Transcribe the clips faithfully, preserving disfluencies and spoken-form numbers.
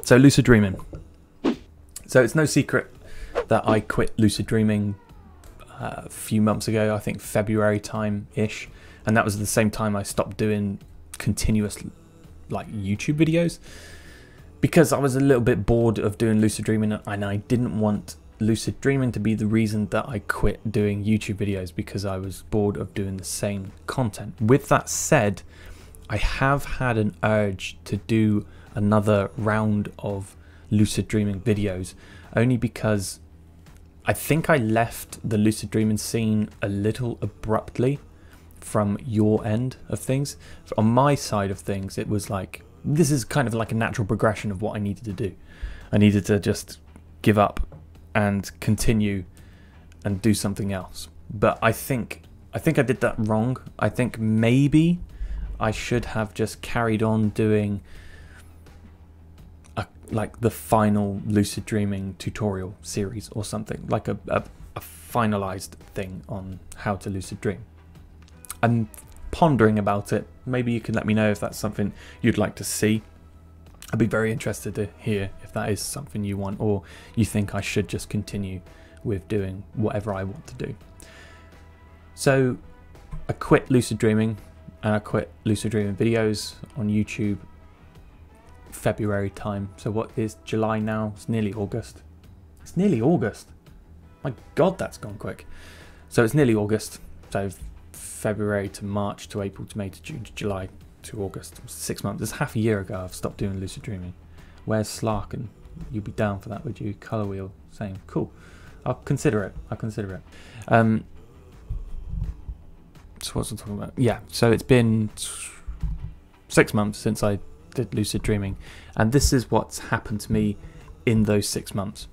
So lucid dreaming. So it's no secret that I quit lucid dreaming uh, a few months ago, I think February time-ish. And that was at the same time I stopped doing continuous like YouTube videos, because I was a little bit bored of doing lucid dreaming, and I didn't want lucid dreaming to be the reason that I quit doing YouTube videos, because I was bored of doing the same content. With that said, I have had an urge to do another round of lucid dreaming videos, only because I think I left the lucid dreaming scene a little abruptly from your end of things. On my side of things, it was like, this is kind of like a natural progression of what I needed to do. I needed to just give up and continue and do something else. But I think I think I did that wrong. I think maybe I should have just carried on doing a, like the final lucid dreaming tutorial series or something, like a, a, a finalized thing on how to lucid dream. I'm pondering about it. Maybe you can let me know if that's something you'd like to see. I'd be very interested to hear if that is something you want, or you think I should just continue with doing whatever I want to do. So I quit lucid dreaming, and I quit lucid dreaming videos on YouTube February time. So what is July now? It's nearly August. It's nearly August. My God, that's gone quick. So it's nearly August. So February to March to April to May to June to July to August. Six months. It's half a year ago I've stopped doing lucid dreaming. Where's Slark? And you'd be down for that, would you? Color wheel saying, cool. I'll consider it. I'll consider it. Um, so what's I talking about? Yeah, so it's been six months since I did lucid dreaming, and this is what's happened to me in those six months.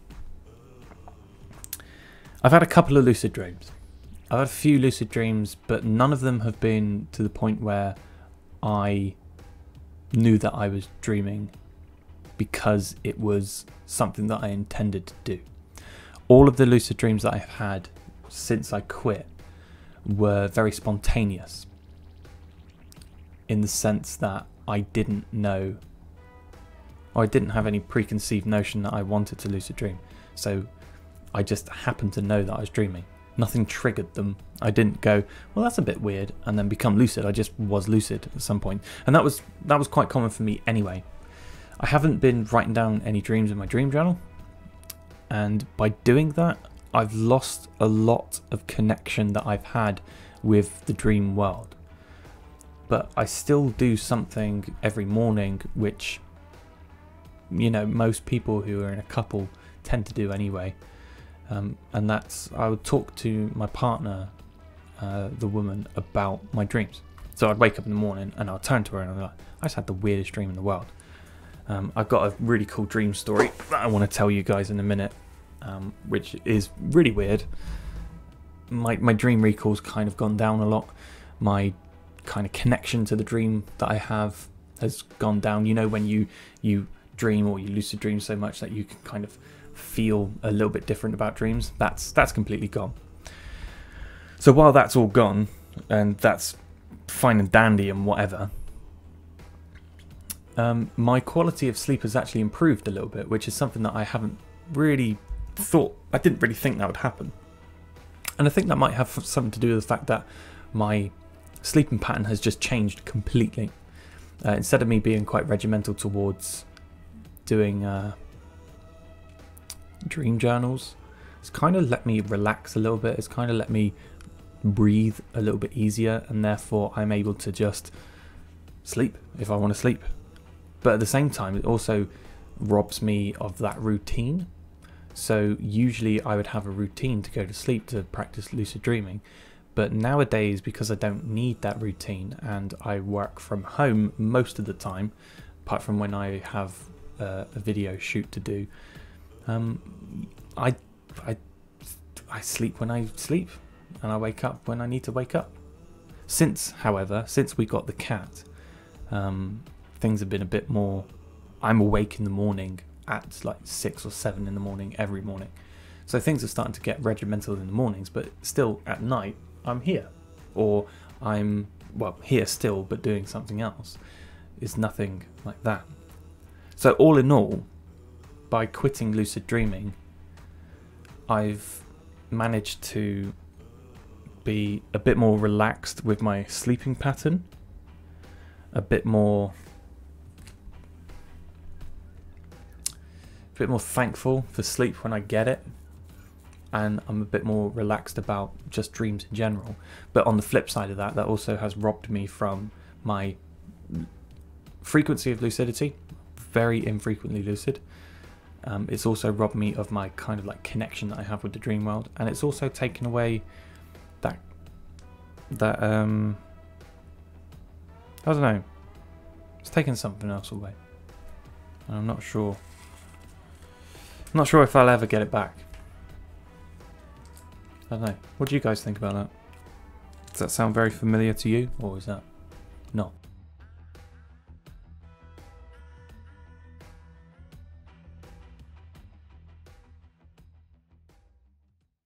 I've had a couple of lucid dreams. I've had a few lucid dreams, but none of them have been to the point where I knew that I was dreaming because it was something that I intended to do. All of the lucid dreams that I've had since I quit were very spontaneous, in the sense that I didn't know, or I didn't have any preconceived notion that I wanted to lucid dream. So I just happened to know that I was dreaming. Nothing triggered them. I didn't go, well, that's a bit weird, and then become lucid. I just was lucid at some point. And that was that was quite common for me anyway. I haven't been writing down any dreams in my dream journal, and by doing that, I've lost a lot of connection that I've had with the dream world. But I still do something every morning, which, you know, most people who are in a couple tend to do anyway. Um, and that's, I would talk to my partner, uh, the woman, about my dreams. So I'd wake up in the morning and I'd turn to her and I'd be like, I just had the weirdest dream in the world. Um, I've got a really cool dream story that I want to tell you guys in a minute, um, which is really weird. My, my dream recall's kind of gone down a lot. My kind of connection to the dream that I have has gone down. You know, when you, you dream or you lucid dream so much that you can kind of feel a little bit different about dreams, that's that's completely gone. So while that's all gone, and that's fine and dandy and whatever, um, my quality of sleep has actually improved a little bit, which is something that I haven't really thought, I didn't really think that would happen. And I think that might have something to do with the fact that my sleeping pattern has just changed completely. Uh, instead of me being quite regimental towards doing uh, dream journals, it's kind of let me relax a little bit. It's kind of let me breathe a little bit easier, and therefore I'm able to just sleep if I want to sleep. But at the same time, it also robs me of that routine. So usually I would have a routine to go to sleep to practice lucid dreaming, but nowadays, because I don't need that routine and I work from home most of the time, apart from when I have uh, a video shoot to do, Um, I, I, I sleep when I sleep, and I wake up when I need to wake up. Since, however, since we got the cat, um, things have been a bit more, I'm awake in the morning at like six or seven in the morning every morning. So things are starting to get regimental in the mornings, but still at night, I'm here. Or I'm, well, here still, but doing something else. It's nothing like that. So all in all, by quitting lucid dreaming, I've managed to be a bit more relaxed with my sleeping pattern, a bit more a bit more thankful for sleep when I get it, and I'm a bit more relaxed about just dreams in general. But on the flip side of that, that also has robbed me from my frequency of lucidity, very infrequently lucid. Um, it's also robbed me of my kind of like connection that I have with the dream world, and it's also taken away that that um I don't know, it's taken something else away, and I'm not sure I'm not sure if I'll ever get it back. I don't know. What do you guys think about that? Does that sound very familiar to you, or is that not?